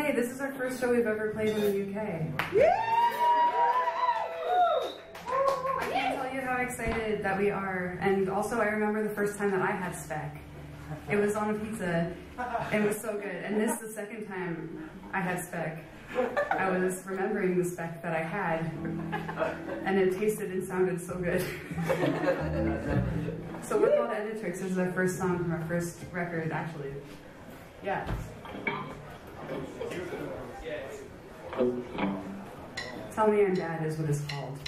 UK. This is our first show we've ever played in the UK. I can't tell you how excited that we are. And also, I remember the first time that I had spec. It was on a pizza. It was so good. And this is the second time I had spec. I was remembering the spec that I had, and it tasted and sounded so good. So we're called Editrix. This is our first song from our first record, actually. Yeah. Tell Me I'm Bad is what it's called.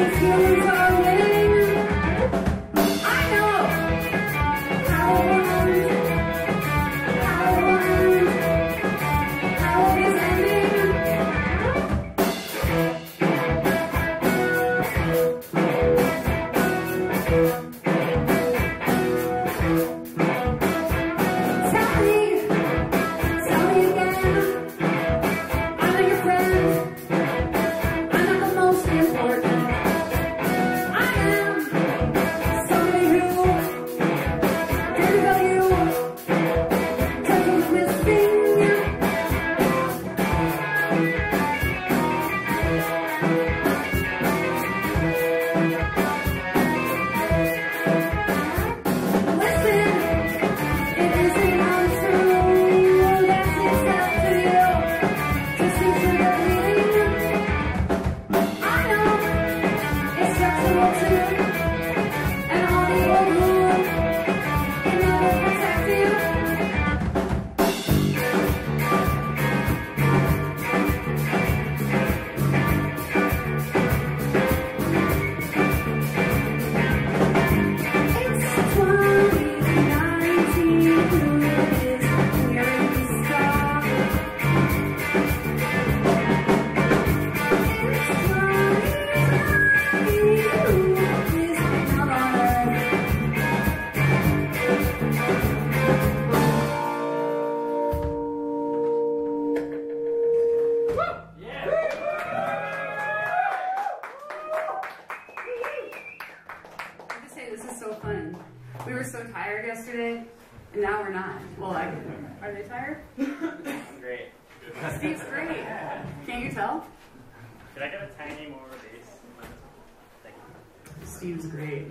We were so tired yesterday, and now we're not. Well, are they tired? I'm great. Steve's great. Can't you tell? Could I get a tiny more bass? Thank you. Steve's great.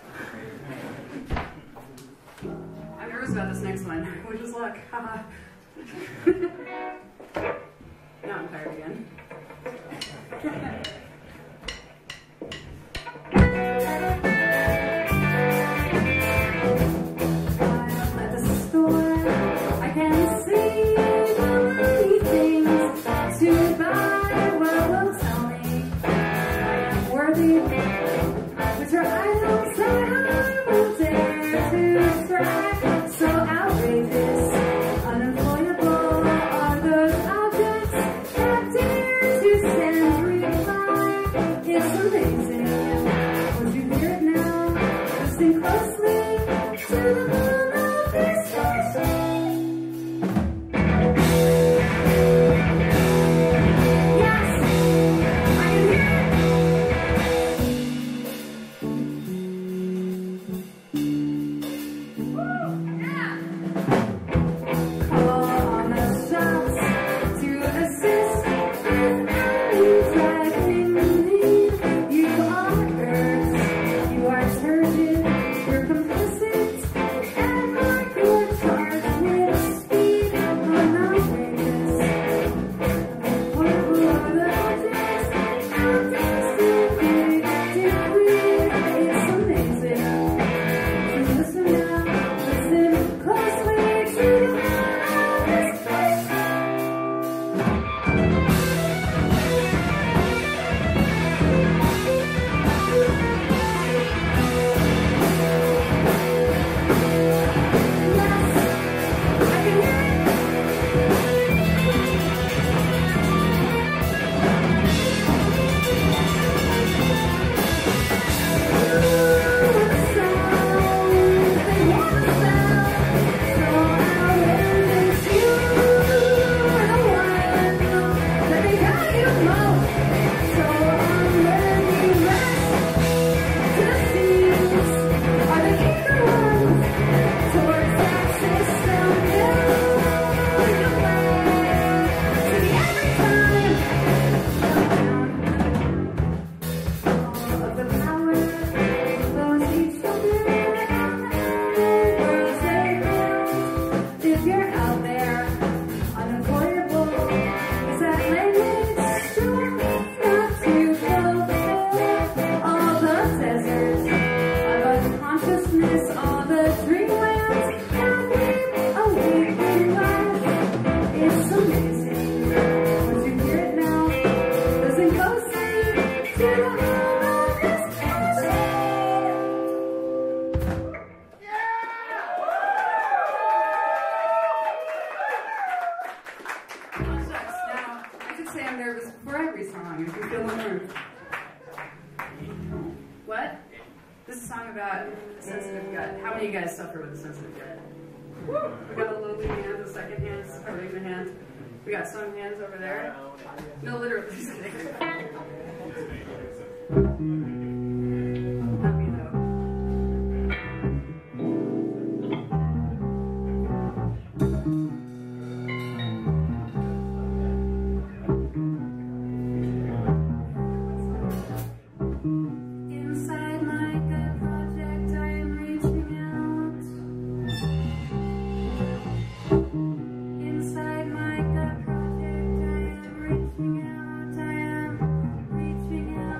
I'm nervous about this next one. Wish us luck. Haha. Now I'm tired again. You're complicit. is a song about a sensitive gut. How many of you guys suffer with a sensitive gut? Woo! We got a lowly hand, a second hand, supporting the hand. We got some hands over there. No, literally. Not me though. Inside my gut project, I am reaching out. Inside my gut project, I am reaching out. I am reaching out.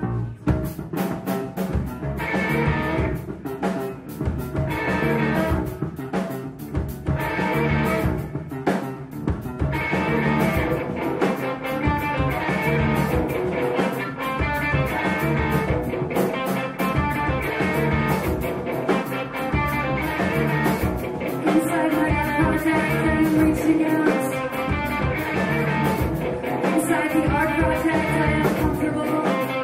Inside my gut project, I am reaching out. Inside the art project, I am comfortable.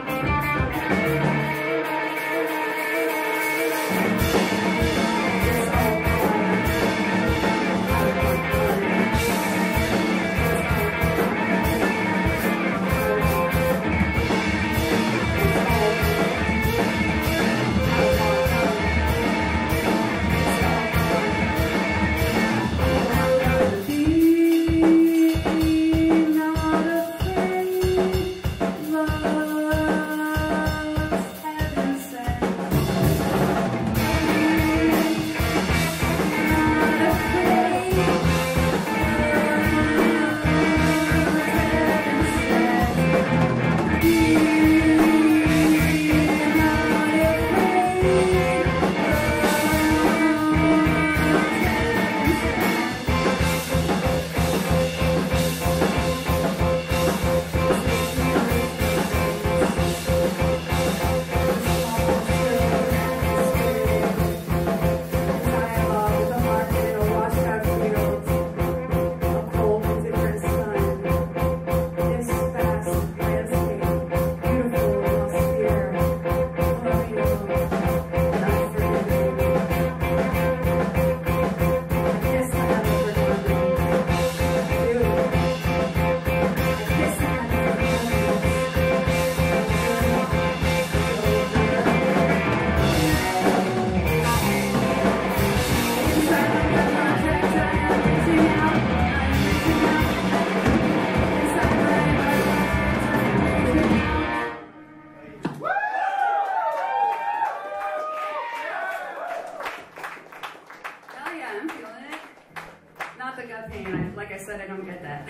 Not the gut pain. Like I said, I don't get that.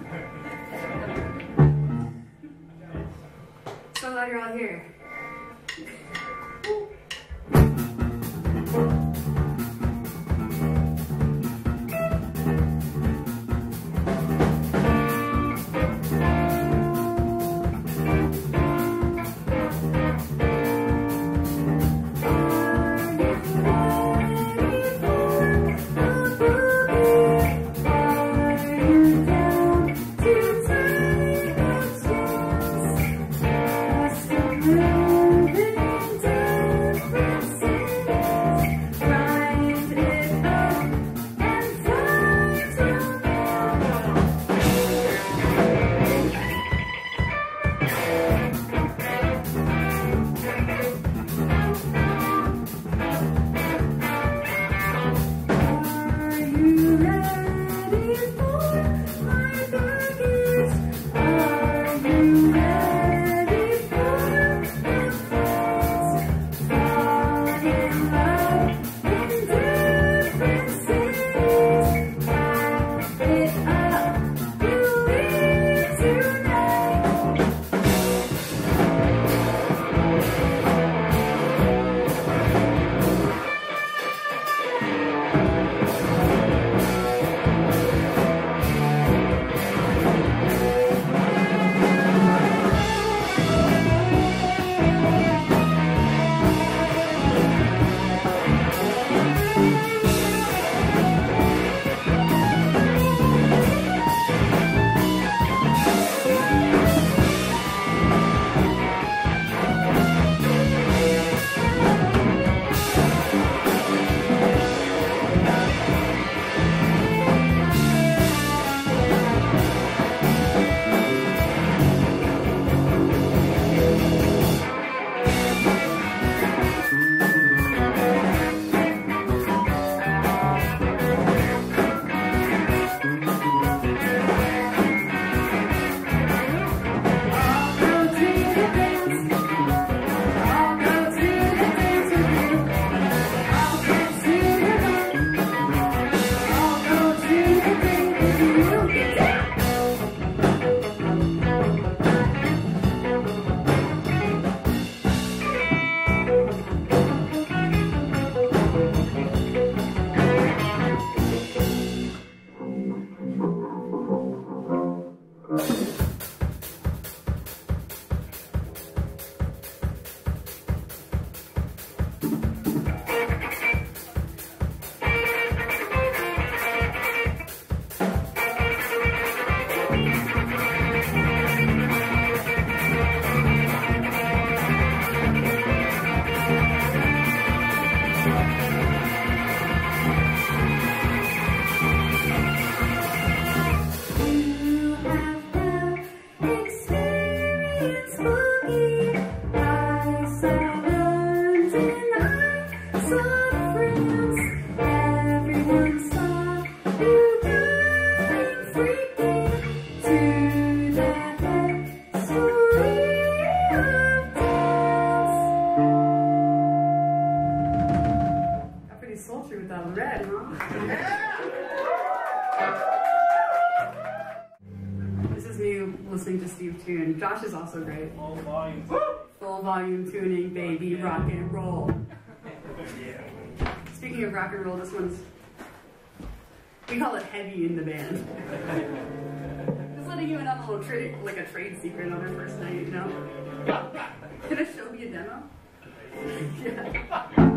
So glad you're all here. Yeah. and I saw the friends. Everyone saw you going freaking to that story of dance. Got pretty sultry with that red, huh? This is me listening to Steve tune. Josh is also great. All volumes. Full volume tuning, baby, rock and roll. Yeah. Speaking of rock and roll, this one's, we call it heavy in the band. Just letting you in on a little trade, like a trade secret on our first night, you know? Can I show me a demo? Yeah.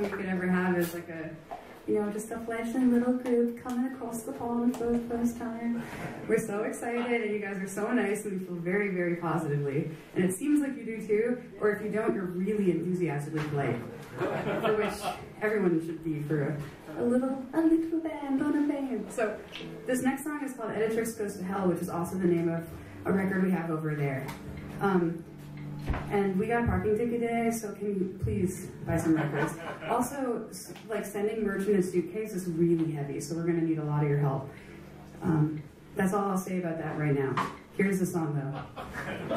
song you could ever have is like a, you know, just a fledgling little group coming across the pond for the first time. We're so excited, and you guys are so nice, and we feel very, very positively. And it seems like you do too, or if you don't, you're really enthusiastically polite, for which everyone should be for a little band on a band. So this next song is called Editrix Goes to Hell, which is also the name of a record we have over there. And we got a parking ticket today, so can you please buy some records? Also, like sending merch in a suitcase is really heavy, so we're gonna need a lot of your help. That's all I'll say about that right now. Here's the song though.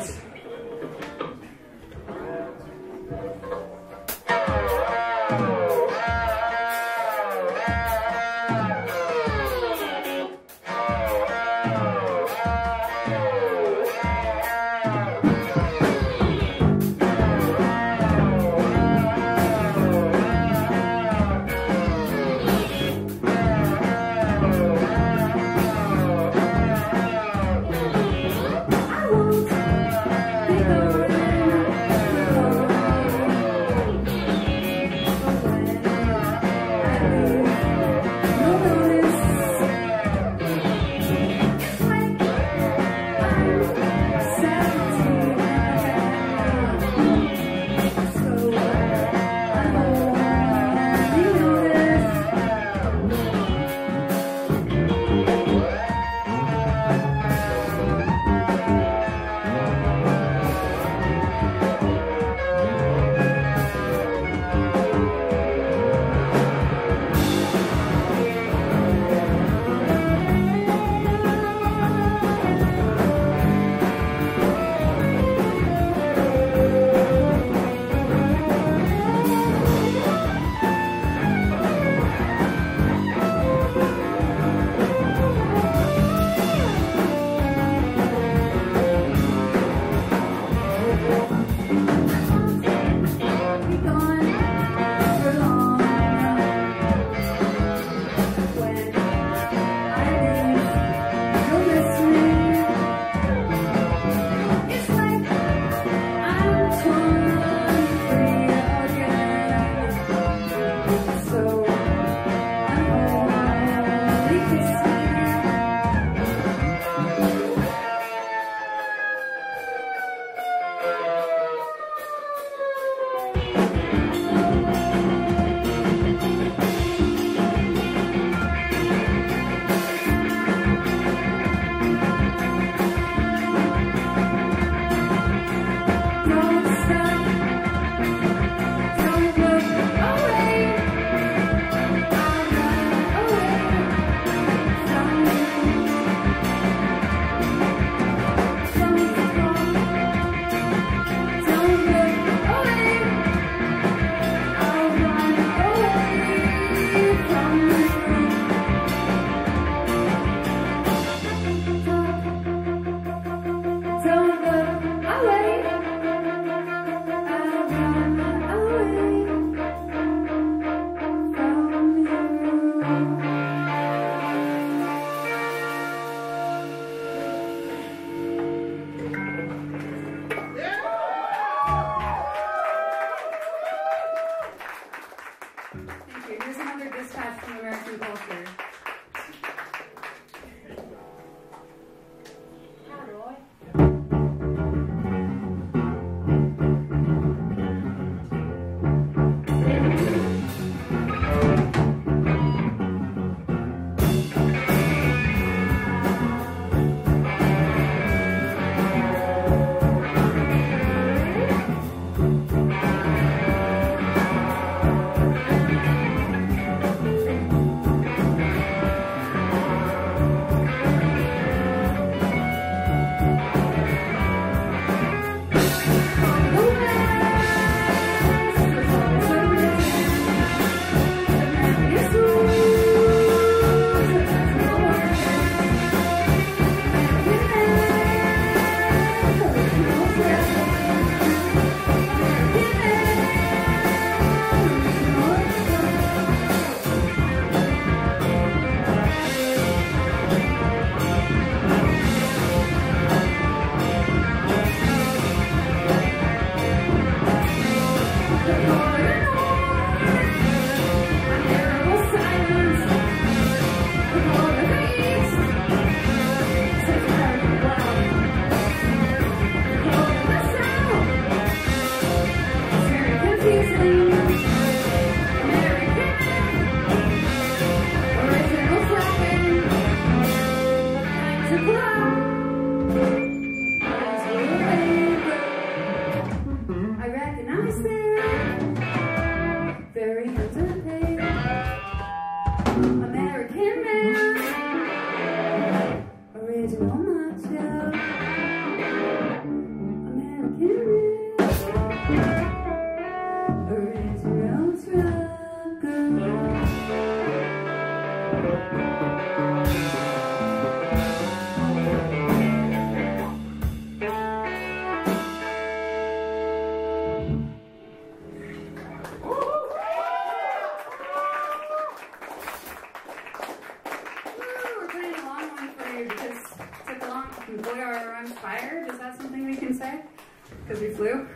Because we flew?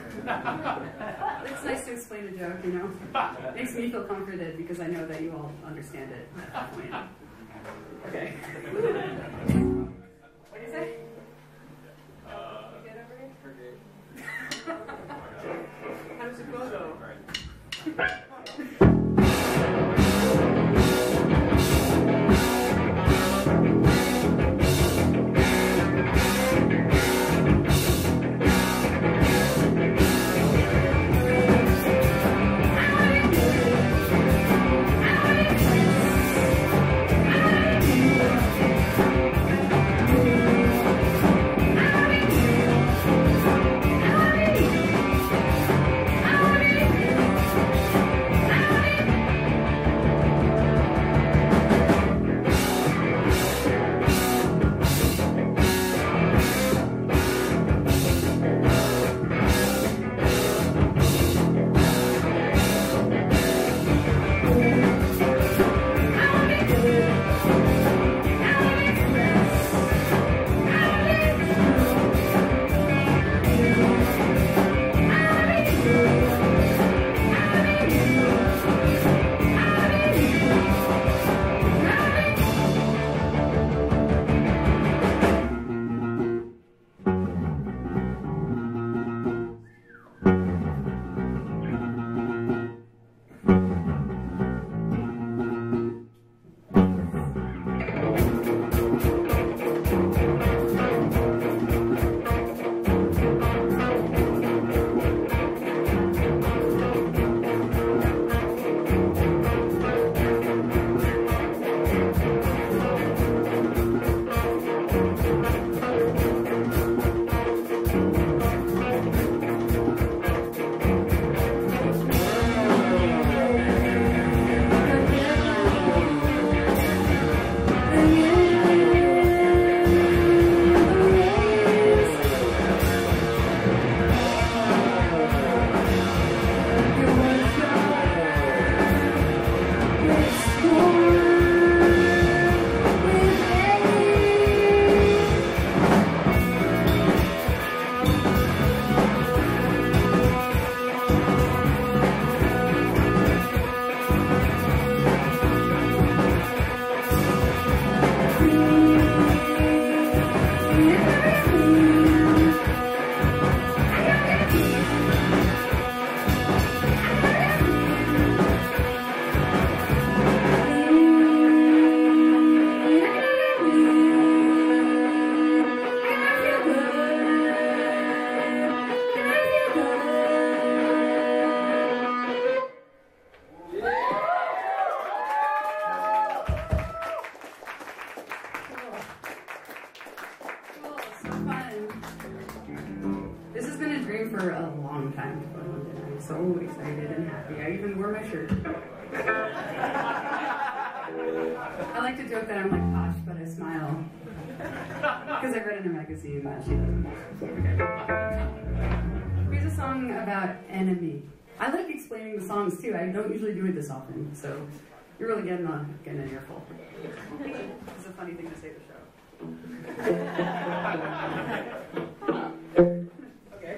It's nice to explain a joke, you know? Makes me feel comforted because I know that you all understand it at that point. Okay. What do you say? You get over it? How does it go, though? This has been a dream for a long time to play London. I'm so excited and happy. I even wore my shirt. I like to joke that I'm like posh, but I smile. Because I read in a magazine that she doesn't. Here's a song about enemy. I like explaining the songs too. I don't usually do it this often, so you're really getting an earful. It's a funny thing to say to the show. Okay.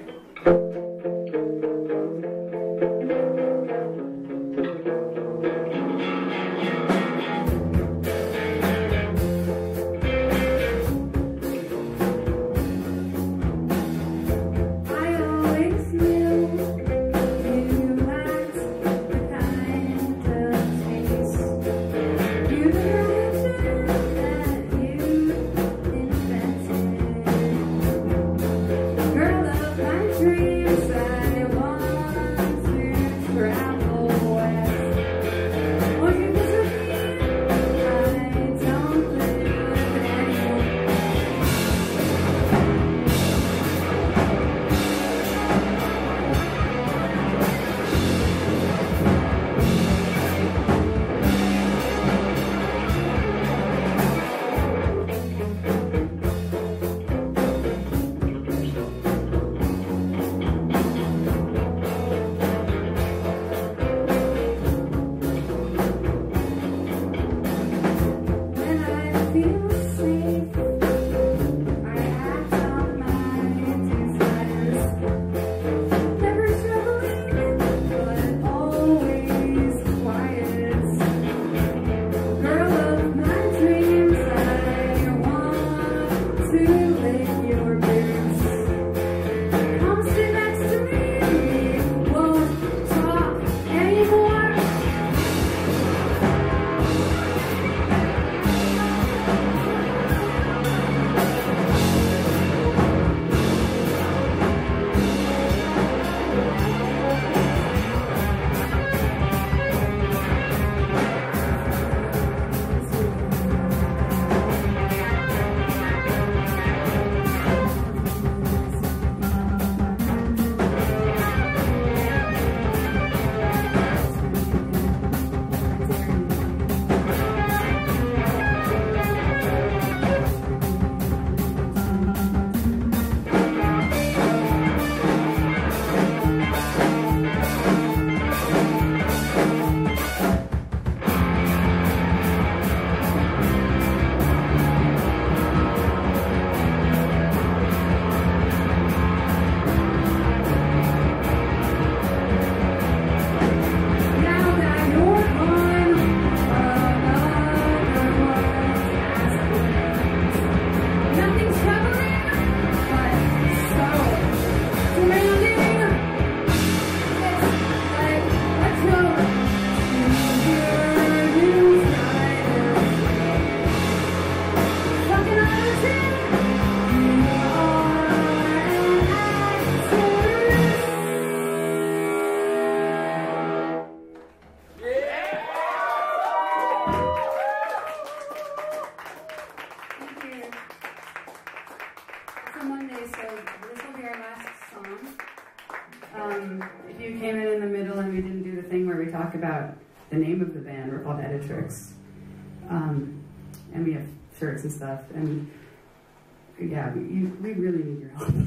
if you came in the middle and we didn't do the thing where we talk about the name of the band, we're called Editrix. And we have shirts and stuff. And yeah, we really need your help.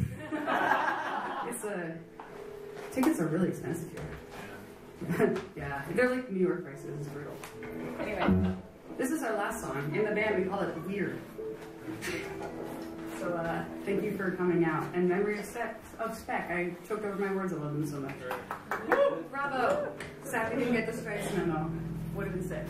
Tickets are really expensive here. Yeah, they're like New York prices. It's brutal. Anyway, this is our last song. In the band, we call it Weird. So thank you for coming out. And memory of Spec. I choked over my words. I love them so much. Woo! Bravo! Sad we didn't get the Stripes memo. Would have been sick.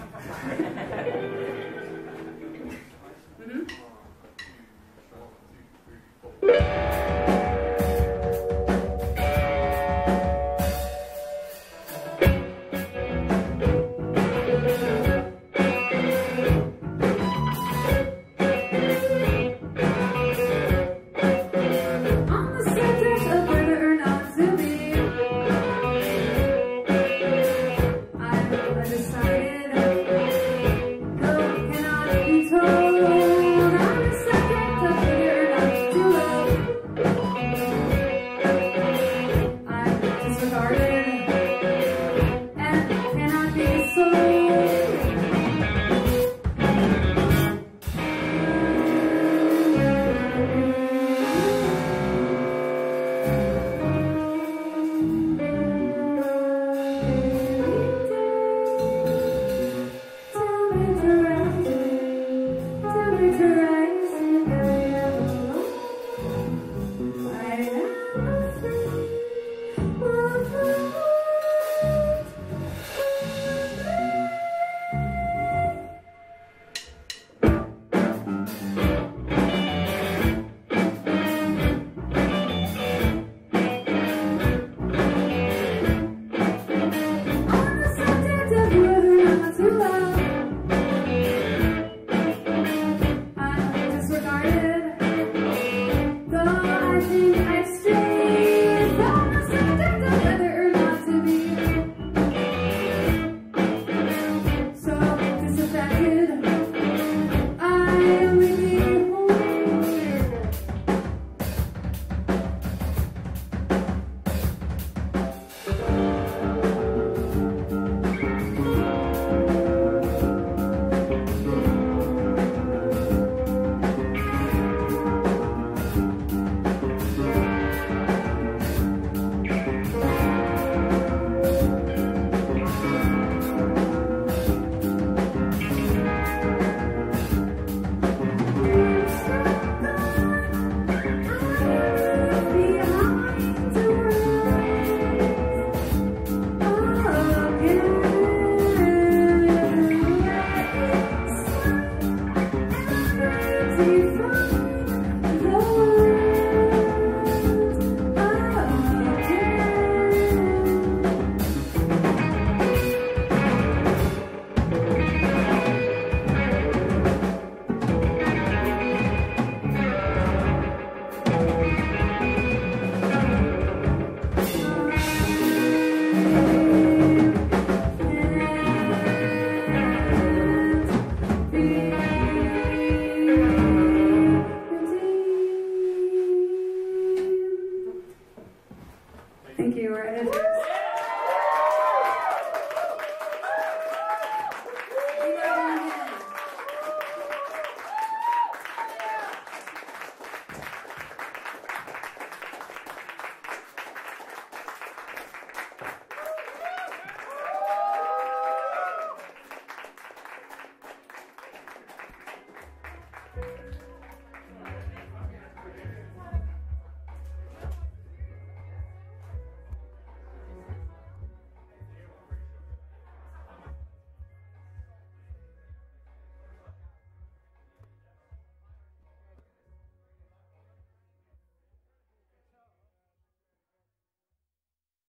Thank you. We're editing.